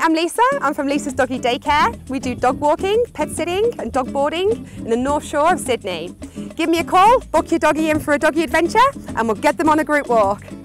I'm Lisa. I'm from Lisa's Doggy Daycare. We do dog walking, pet sitting and dog boarding in the North Shore of Sydney. Give me a call, book your doggy in for a doggy adventure and we'll get them on a group walk.